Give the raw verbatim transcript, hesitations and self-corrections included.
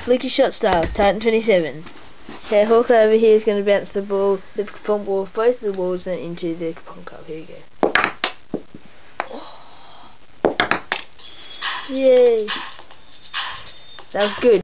Flukey Shot Star, Titan twenty-seven. Okay, Hawker over here is going to bounce the ball, the cuponk ball off both of the walls and into the cuponk cup. Here you go. Yay! That was good.